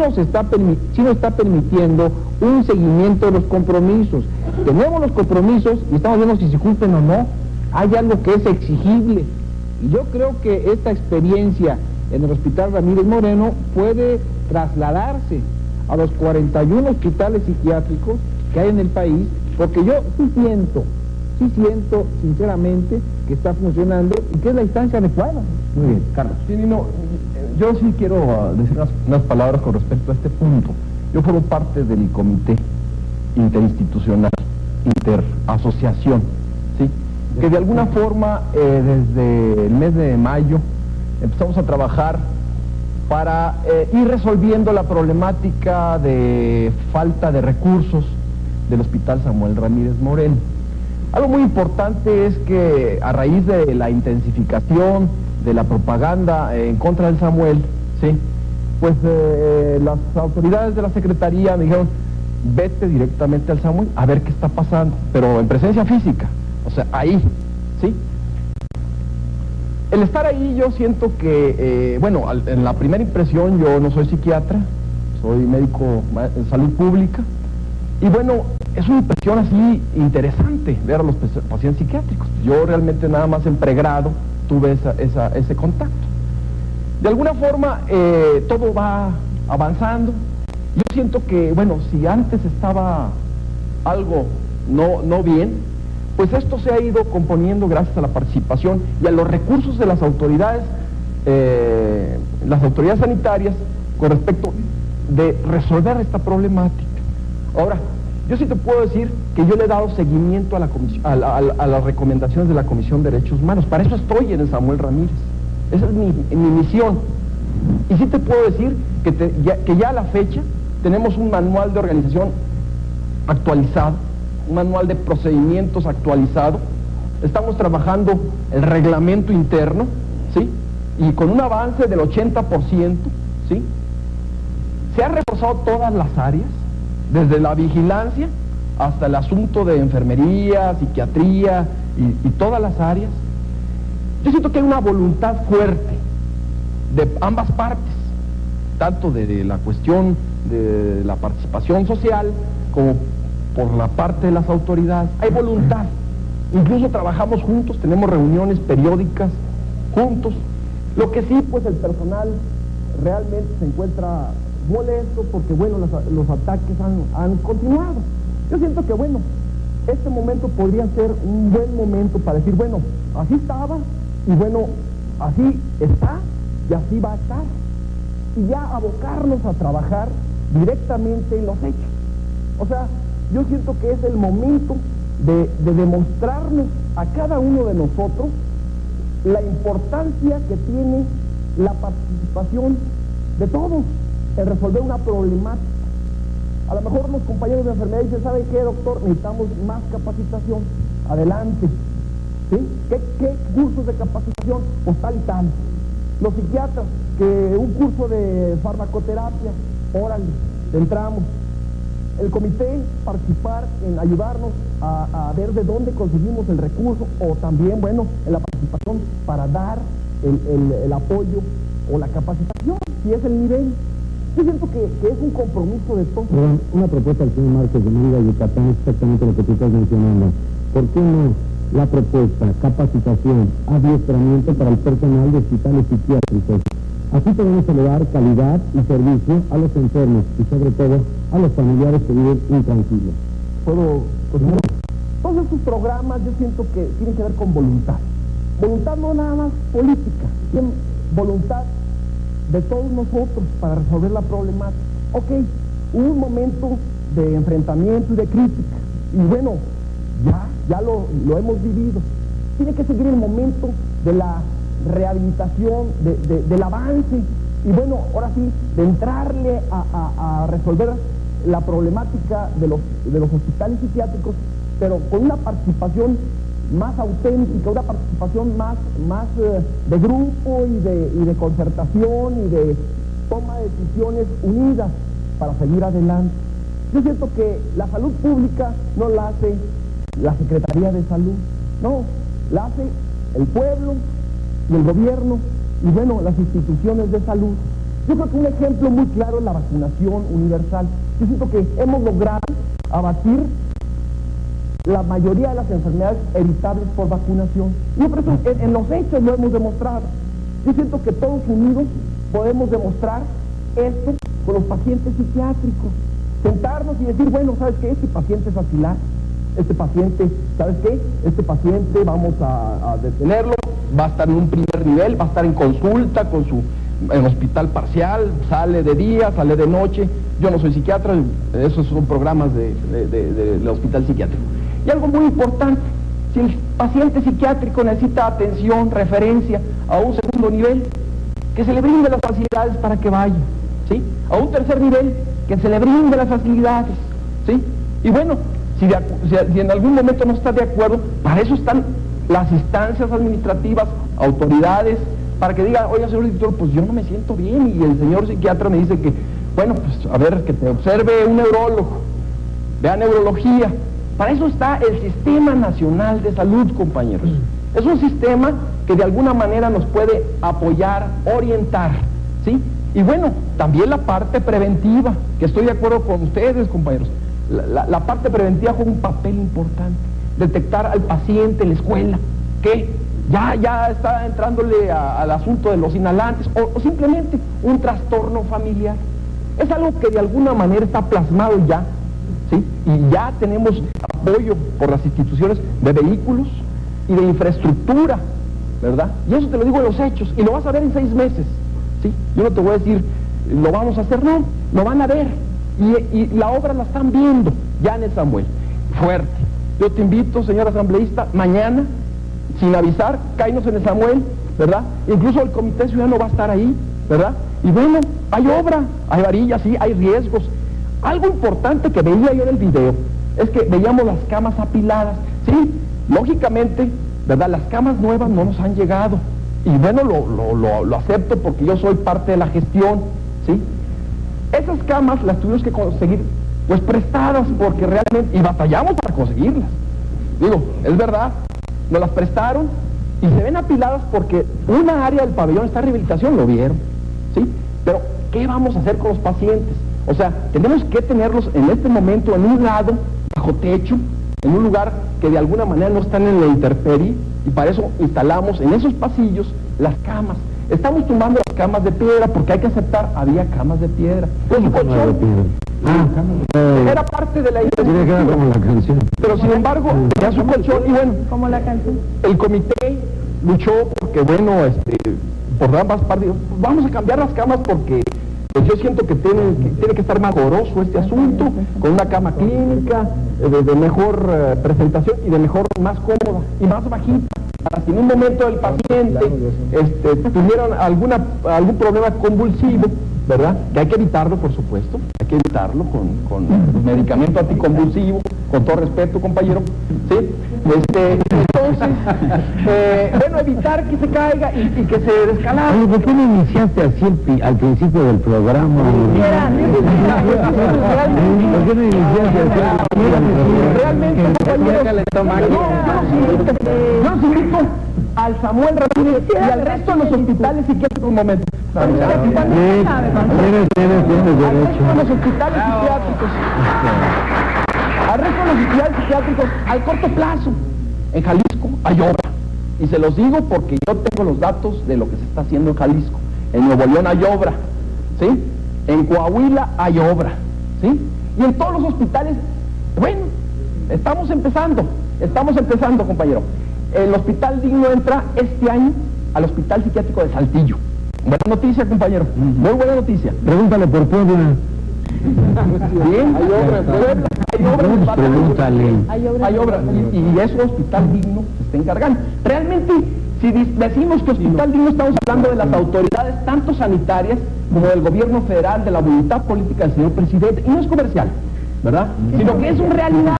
nos está permitiendo un seguimiento de los compromisos. Tenemos los compromisos y estamos viendo si se cumplen o no. Hay algo que es exigible. Y yo creo que esta experiencia en el Hospital Ramírez Moreno puede trasladarse a los 41 hospitales psiquiátricos que hay en el país, porque yo sí siento sinceramente que está funcionando y que es la instancia adecuada. Muy bien, Carlos. Sí, no, yo sí quiero decir unas palabras con respecto a este punto. Yo formo parte del comité interinstitucional, interasociación, ¿sí? Que de alguna forma desde el mes de mayo empezamos a trabajar para ir resolviendo la problemática de falta de recursos del Hospital Samuel Ramírez Moreno. Algo muy importante es que a raíz de la intensificación de la propaganda en contra del Samuel, ¿sí? Pues las autoridades de la Secretaría me dijeron, vete directamente al Samuel a ver qué está pasando, pero en presencia física, o sea, ahí, ¿sí? El estar ahí yo siento que, bueno, en la primera impresión yo no soy psiquiatra, soy médico en salud pública, y bueno, es una impresión así interesante ver a los pacientes psiquiátricos. Yo realmente nada más en pregrado tuve ese contacto. De alguna forma todo va avanzando. Yo siento que, bueno, si antes estaba algo no bien, pues esto se ha ido componiendo gracias a la participación y a los recursos de las autoridades sanitarias con respecto de resolver esta problemática. Ahora, yo sí te puedo decir que yo le he dado seguimiento a las recomendaciones de la Comisión de Derechos Humanos. Para eso estoy en el Samuel Ramírez. Esa es mi misión. Y sí te puedo decir que ya a la fecha tenemos un manual de organización actualizado, un manual de procedimientos actualizado. Estamos trabajando el reglamento interno, ¿sí? Y con un avance del 80%, ¿sí? Se han reforzado todas las áreas, desde la vigilancia hasta el asunto de enfermería, psiquiatría y todas las áreas. Yo siento que hay una voluntad fuerte de ambas partes, tanto de la cuestión de la participación social como por la parte de las autoridades. Hay voluntad, incluso trabajamos juntos, tenemos reuniones periódicas juntos. Lo que sí, pues el personal realmente se encuentra molesto porque, bueno, los ataques han continuado. Yo siento que, bueno, este momento podría ser un buen momento para decir, bueno, así estaba y, bueno, así está y así va a estar. Y ya abocarnos a trabajar directamente en los hechos. O sea, yo siento que es el momento de demostrarnos a cada uno de nosotros la importancia que tiene la participación de todos en resolver una problemática. A lo mejor los compañeros de enfermedad dicen, ¿sabe qué, doctor? Necesitamos más capacitación. Adelante. ¿Sí? ¿Qué cursos de capacitación? Pues tal y tal. Los psiquiatras, que un curso de farmacoterapia, órale, entramos. El comité, participar en ayudarnos a ver de dónde conseguimos el recurso, o también, bueno, en la participación para dar el apoyo o la capacitación, si es el nivel. Yo siento que es un compromiso de todos. Una propuesta al señor Márquez de Mérida, Yucatán, es exactamente lo que tú estás mencionando. ¿Por qué no la propuesta, capacitación, adiestramiento para el personal de hospitales psiquiátricos? Así podemos elevar calidad y servicio a los enfermos y sobre todo a los familiares que viven intranquilos. Todos estos programas yo siento que tienen que ver con voluntad. Voluntad no nada más política, sino voluntad de todos nosotros para resolver la problemática. Ok, hubo un momento de enfrentamiento y de crítica, y bueno, ya lo hemos vivido. Tiene que seguir el momento de la rehabilitación, del avance, y bueno, ahora sí, de entrarle a resolver la problemática de los hospitales psiquiátricos, pero con una participación más auténtica, una participación más de grupo y de concertación y de toma de decisiones unidas para seguir adelante. Yo siento que la salud pública no la hace la Secretaría de Salud, no, la hace el pueblo y el gobierno y, bueno, las instituciones de salud. Yo creo que un ejemplo muy claro es la vacunación universal. Yo siento que hemos logrado abatir la mayoría de las enfermedades evitables por vacunación. Yo creo que en los hechos lo hemos demostrado. Yo siento que todos unidos podemos demostrar esto con los pacientes psiquiátricos. Sentarnos y decir, bueno, ¿sabes qué? Este paciente es asilar. Este paciente, ¿sabes qué? Este paciente vamos a detenerlo, va a estar en un primer nivel, va a estar en consulta en hospital parcial, sale de día, sale de noche. Yo no soy psiquiatra, esos son programas del hospital psiquiátrico. Y algo muy importante, si el paciente psiquiátrico necesita atención, referencia a un segundo nivel, que se le brinde las facilidades para que vaya, ¿sí? A un tercer nivel, que se le brinde las facilidades, ¿sí? Y bueno, si en algún momento no está de acuerdo, para eso están las instancias administrativas, autoridades, para que diga, oiga, señor director, pues yo no me siento bien, y el señor psiquiatra me dice que, bueno, pues a ver, que te observe un neurólogo, vea neurología. Para eso está el Sistema Nacional de Salud, compañeros. Es un sistema que de alguna manera nos puede apoyar, orientar, ¿sí? Y bueno, también la parte preventiva, que estoy de acuerdo con ustedes, compañeros. La parte preventiva juega un papel importante. Detectar al paciente en la escuela que ya está entrándole al asunto de los inhalantes o simplemente un trastorno familiar. Es algo que de alguna manera está plasmado ya, ¿sí? Y ya tenemos apoyo por las instituciones de vehículos y de infraestructura, ¿verdad? Y eso te lo digo en los hechos, y lo vas a ver en 6 meses, ¿sí? Yo no te voy a decir, lo vamos a hacer, no, lo van a ver. Y la obra la están viendo ya en el Samuel. Fuerte. Yo te invito, señor asambleísta, mañana, sin avisar, cáenos en el Samuel, ¿verdad? Incluso el Comité Ciudadano va a estar ahí, ¿verdad? Y bueno, hay obra, hay varillas, sí, hay riesgos. Algo importante que veía yo en el video es que veíamos las camas apiladas. Sí, lógicamente, ¿verdad? Las camas nuevas no nos han llegado. Y bueno, lo acepto porque yo soy parte de la gestión, ¿sí? Esas camas las tuvimos que conseguir, pues prestadas, porque realmente, y batallamos para conseguirlas. Digo, es verdad, nos las prestaron y se ven apiladas porque una área del pabellón está en rehabilitación, lo vieron, ¿sí? Pero, ¿qué vamos a hacer con los pacientes? O sea, tenemos que tenerlos en este momento en un lado, bajo techo, en un lugar que de alguna manera no están en la intemperie, y para eso instalamos en esos pasillos las camas. Estamos tumbando las camas de piedra porque hay que aceptar, había camas de piedra. Pero su colchón era parte de la canción. Pero sin embargo, tenía su colchón y bueno, como la canción. El comité luchó porque bueno, por ambas partes, vamos a cambiar las camas porque pues yo siento que tiene que estar más goroso este asunto, con una cama clínica, de mejor presentación y de más cómoda y más bajita, para si en un momento el paciente tuvieron algún problema convulsivo, ¿verdad? Que hay que evitarlo, por supuesto, hay que evitarlo con medicamento anticonvulsivo, con todo respeto, compañero, ¿sí? Entonces, bueno, evitar que se caiga y que se descalabre. Oye, ¿por qué no iniciaste así al principio del programa? ¿Por qué no iniciaste así? Realmente, compañero, yo los invito al Samuel Ramírez y al resto de los hospitales psiquiátricos, un momento. Al resto de los hospitales psiquiátricos. Al resto de los hospitales psiquiátricos, al corto plazo, en Jalisco hay obra. Y se los digo porque yo tengo los datos de lo que se está haciendo en Jalisco. En Nuevo León hay obra, ¿sí? En Coahuila hay obra, ¿sí? Y en todos los hospitales, bueno, estamos empezando, compañero. El Hospital Digno entra este año al Hospital Psiquiátrico de Saltillo. Buena noticia, compañero, muy buena noticia. Pregúntale por Puebla. Bien, hay obra en Puebla, hay obra. Pregúntale. Hay obra, y ese Hospital Digno se está encargando. Realmente, si decimos que Hospital Digno, estamos hablando de las autoridades, tanto sanitarias como del gobierno federal, de la voluntad política del señor presidente, y no es comercial, ¿verdad? Sino que es una realidad.